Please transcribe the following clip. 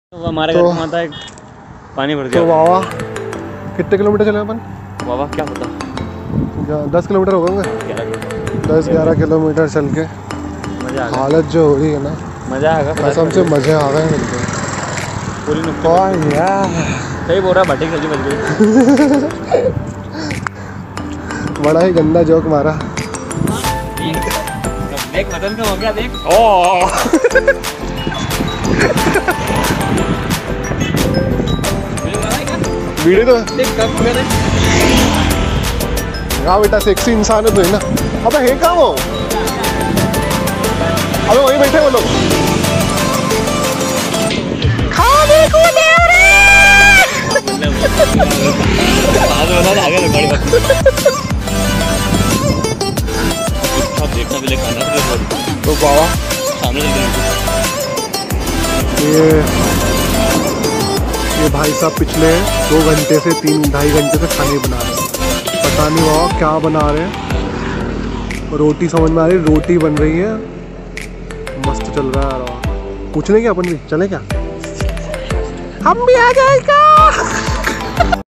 तो हमारे घर में आता है पानी भर गया। तो वावा कितने किलोमीटर चले अपन? वावा क्या पता, 10 किलोमीटर हो गए, 10-11 किलोमीटर चल के मजा आ गया। हालत जो हो रही है ना, मजा आ गया कसम से मजे आ गए मिलके। पूरी सही बोल रहा, भट्टी सब्जी बच गई। बड़ा ही गंदा जोक मारा। देख मटन का हो गया, देख। वीडियो तो देख कब हो गया, देख। हाँ बेटा, सेक्सी इंसान है तो है ना। अबे है कहाँ वो? अबे वहीं बैठे वो लोग। तो बाबा ये भाई साहब पिछले 2 घंटे से 3-2.5 घंटे से खाने बना रहे हैं। पता नहीं बाबा क्या बना रहे हैं। रोटी समझ में आ रही, रोटी बन रही है, मस्त चल रहा है यार। पूछ लें क्या अपन भी, चले क्या? हम भी आ जाएगा।